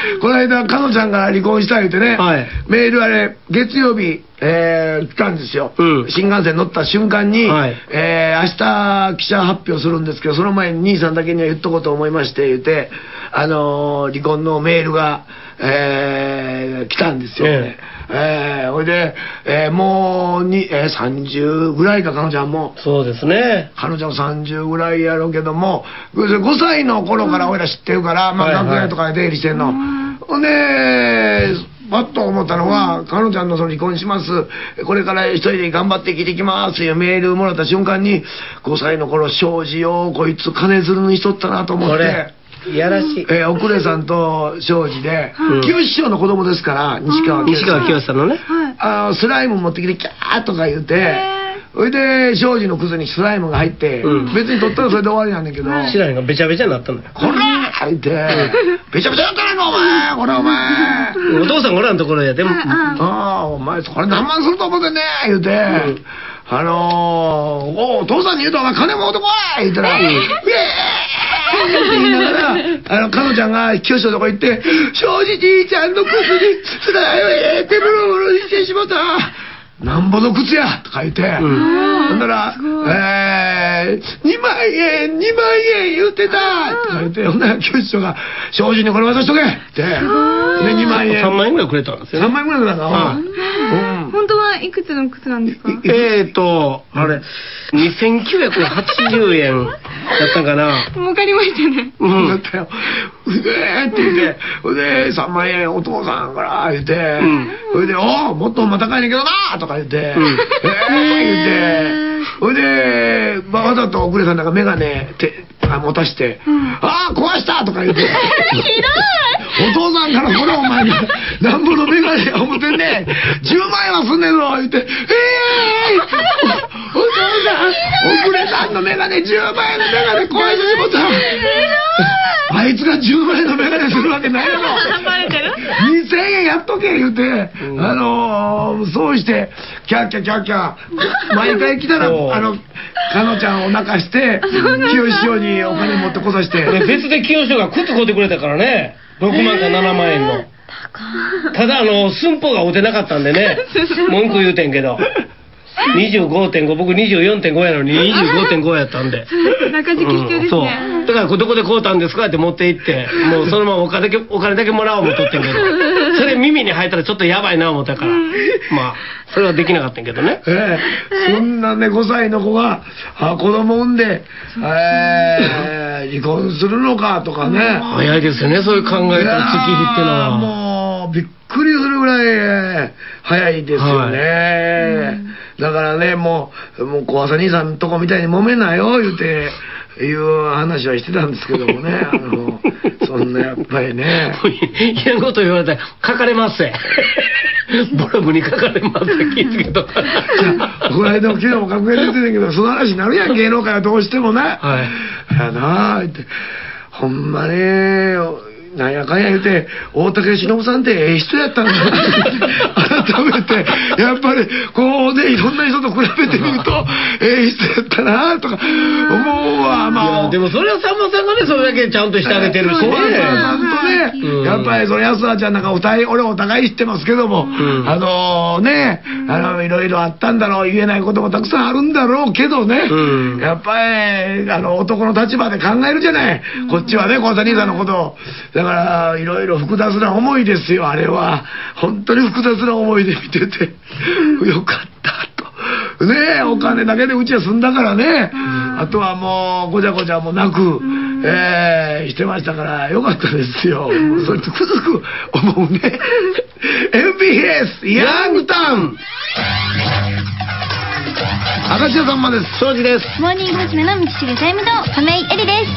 この間かのちゃんが離婚した言うてね、メールあれ月曜日来たんですよ。新幹線乗った瞬間に明日記者発表するんですけど、その前に兄さんだけには言っとこうと思いまして言うて離婚のメールが来たんですよね。ほいでもう30ぐらいか、かのちゃんも。そうですね、かのちゃんも30ぐらいやろうけども、5歳の頃から俺ら知ってるから、まあ楽屋とかで出入りしてんの。ほんでパッと思ったのは、かのちゃんのその離婚します、これから一人で頑張って生きていきますというメールもらった瞬間に、5歳の頃庄司をこいつ金づるにしとったなと思って。いやらしい。奥礼さんと庄司で、清志師匠の子供ですから、西川清さんのね、スライム持ってきてキャーとか言うて、それで庄司のくずにスライムが入って、別に取ったらそれで終わりなんだけど、白いがべちゃべちゃになったんだよ。こらー言ってべちゃべちゃだったらお前これお前お父さんこらんところやでも、お前これ何万すると思ってんね言うて、お父さんに言うとお前金もうとこい言ったら、イエーイって言いながら、かのちゃんが清志のとこ行って、庄司じいちゃんの靴にスライム入れてブルブルにしてしまった。なんぼの靴やとか言って、ほんなら、2万円言ってたとか言って、ほんなら清志が、庄司にこれ渡しとけって、で、2万円。3万円ぐらいくれたんですよ。3万円ぐらいくれたか。 本当はいくつの靴なんですか？ あれ、2980円だったかな。 儲かりましたね。 だったよ。って言って、で、3万円お父さんから言って、それで、もっとまた高いねんけどなとか言って、言って、それで、わざと奥礼さんなんかメガネ持たして、壊したとか言って、お父さんからこれお前なんぼのメガネ思ってんねん、10万円はすんねんぞ言って、お父さん、奥礼さんのメガネ10万円のメガネ壊してしもた。あいつが10万円のメガネするわけないやろ。2000円やっとけ言うて、そうしてキャッキャキャッキャ毎回来たらかのちゃんを泣かして清志師匠にお金持ってこさして、別で清志師匠が靴買うてくれたからね、6万か7万円の。ただ寸法が合うてなかったんでね、文句言うてんけど。25.5、僕 24.5 やのに 25.5 やったんで、 中敷き必要ですね。 だからどこで買うたんですかって持って行って、もうそのままお金だけもらおう思っとってんけど、それ耳に入ったらちょっとやばいな思ったから、まあそれはできなかったんけどね。そんなね5歳の子が子供産んで離婚するのかとかね。早いですよね、そういう考えたら月日ってのは。もうびっくりするぐらい早いですよね。だからね、もう小朝兄さんのとこみたいに揉めなよ言うていう話はしてたんですけどもね、そんなやっぱりね嫌なこと言われたら書かれますせブログに書かれますせ、気付けとかこの間も昨日も学園で出てたけど、その話になるやん、芸能界はどうしてもね。やなあってほんまね、なんやかんや言うて大竹しのぶさんってええ人やったんだ改めてやっぱりこうね、いろんな人と比べてみるとええ人やったなとか思うわ。まあでもそれはさんまさんがね、それだけちゃんとしてあげてるしね、小朝さんとね、やっぱりそれ安田ちゃんなんか俺お互い知ってますけども、ね、いろいろあったんだろう、言えないこともたくさんあるんだろうけどね、やっぱり男の立場で考えるじゃない、こっちはね、小朝兄さんのことを。だからいろいろ複雑な思いですよ、あれは本当に複雑な思いで見ててよかったとね。お金だけでうちは済んだからね、あとはもうごちゃごちゃもなくしてましたからよかったですよ。それつくづく思うねMBS ヤングタウン、明石家さんまです。庄司です。 モーニング娘。の道重さゆみと亀井絵里です。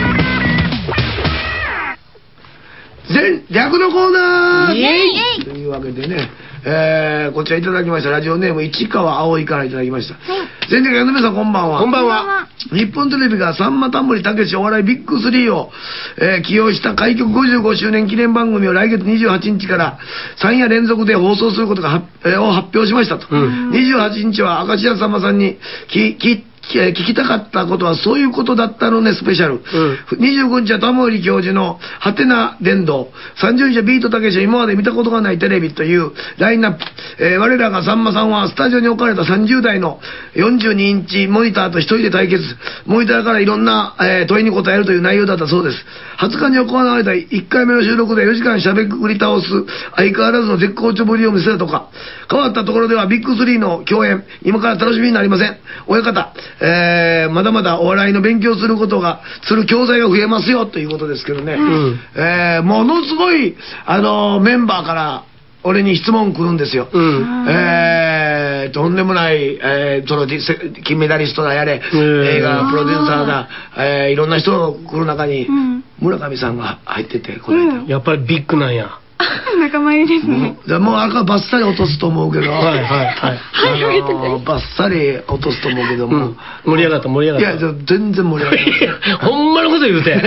逆のコーナーというわけでね、こちらいただきましたラジオネーム市川葵からいただきました。全国の皆さんこんばんは。 こんばんは。 日本テレビがさんまタモリたけしお笑いビッグ3を、起用した開局55周年記念番組を来月28日から3夜連続で放送することを発表しましたと。28日は明石家さんまさんに聞きたかったことはそういうことだったのねスペシャル、25日はタモリ教授のハテナ伝道、30日はビートたけしは今まで見たことがないテレビというラインナップ、我らがさんまさんはスタジオに置かれた30台の42インチモニターと一人で対決、モニターからいろんな、問いに答えるという内容だったそうです。20日に行われた1回目の収録で4時間しゃべくり倒す相変わらずの絶好調ぶりを見せたとか、変わったところではビッグ3の共演今から楽しみになりません。親方、まだまだお笑いの勉強する教材が増えますよということですけどね、ものすごいメンバーから俺に質問来るんですよ。とんでもない、金メダリストだやれ、映画プロデューサーだ、いろんな人が来る中に、村上さんが入ってて答えた。 やっぱりビッグなんや。 仲間入りですね。 もうあれからバッサリ落とすと思うけど、バッサリ落とすと思うけども、 盛り上がった。いや全然盛り上がった。 ほんまのこと言うて。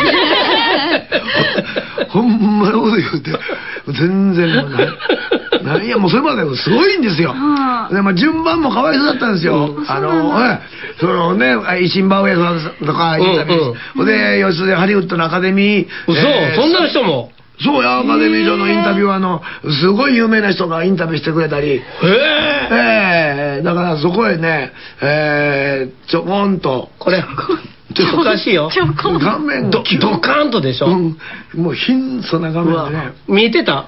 ほんまのこと言うて全然もうないやもうそれまですごいんですよ。で順番もかわいそうだったんですよ。そのねイシンバウェイさんとかインタビューで吉出ハリウッドのアカデミー、 そんな人も。そうや、アカデミー賞のインタビュアーのすごい有名な人がインタビューしてくれたり、だからそこへね、ちょこんとこれちょっとおかしいよ。 画面がドカーンとでしょ。もう貧相な画面でね。 見えてた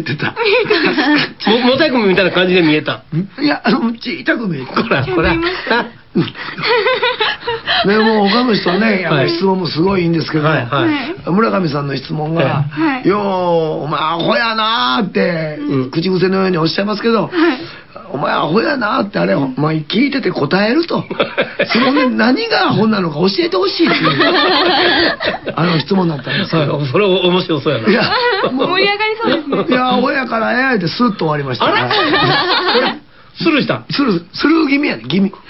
モザイクみたいな感じで見えた。 いやちっちゃく見えた。 こらね、もう他の人ね質問もすごいいいんですけど、村上さんの質問が「ようお前アホやな」って口癖のようにおっしゃいますけど、お前アホやなってあれ聞いてて答えると、そのね何がアホなのか教えてほしいっていう質問だったんですけど、 それ面白そうやな。 盛り上がりそうですね。 いやアホやからってスッと終わりました。 スルーした。 スルー気味やね。気味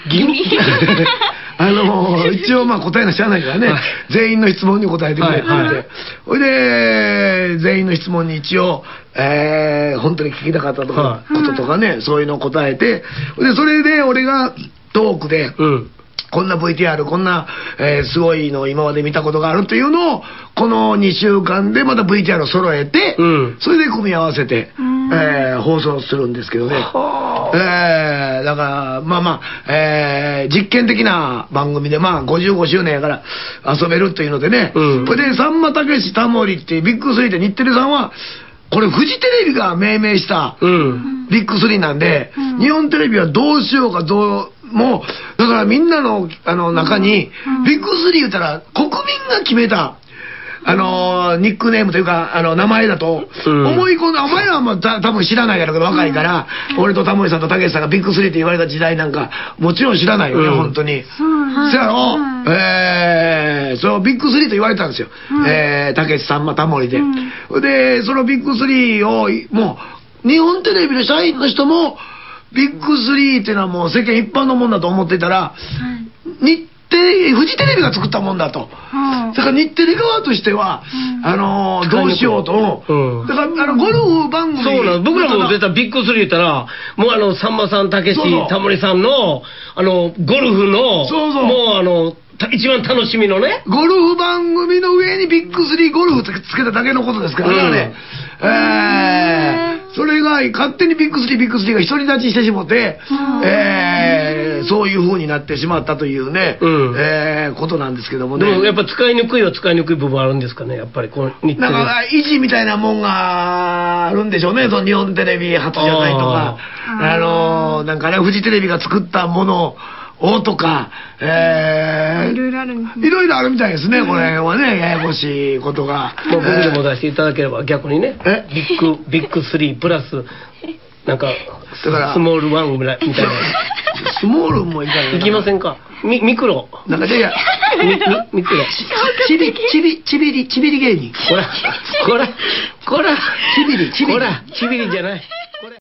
一応答えなしゃあないからね、全員の質問に答えてくれて、それで全員の質問に一応本当に聞きたかったこととかね、そういうのを答えて、でそれで俺がトークでこんな VTR こんなすごいのを今まで見たことがあるというのをこの2週間でまた VTR を揃えて、それで組み合わせて放送するんですけどね。だから実験的な番組で55周年やから遊べるというのでね、これでさんまたけしタモリっていうビッグ3で日テレさんはこれフジテレビが命名したビッグ3なんで、日本テレビはどうしようかもうだからみんなの中にビッグ3言ったら国民が決めたニックネームというか名前だと思い込んで、お前らは多分知らないやろうけど若いから、俺とタモリさんとたけしさんがビッグ3って言われた時代なんかもちろん知らないよね、本当に。そやろ、そうビッグ3と言われたんですよ、たけしさんまタモリで。でそのビッグ3をもう日本テレビの社員の人もビッグ3っていうのはもう世間一般のもんだと思っていたら、フジテレビが作ったもんだと。だから日テレ側としてはどうしようと。だからゴルフ番組、 そうなの。僕らも出たビッグ3言ったらもうさんまさんたけしタモリさんのゴルフのもう一番楽しみのねゴルフ番組の上にビッグ3ゴルフつけただけのことですからね。それが勝手にビッグ3が独り立ちしてしもて、そういう風になってしまったというね、ことなんですけどもね。 でもやっぱ使いにくい部分あるんですかね、やっぱりこの日テレ。 なんか維持みたいなもんがあるんでしょうね、その日本テレビ初じゃないとか、なんかねフジテレビが作ったものをとか、 いろいろあるんですね。 いろいろあるみたいですね、これはね、ややこしいことが。 僕でも出していただければ逆にね、ビッグ3プラスなんかスモール1みたいな。 スモールもいかない。 いきませんか。ミクロ。 なんかミクロ。ちびり芸人。 こら、 ちびり、ちびり。 こら、ちびりじゃない。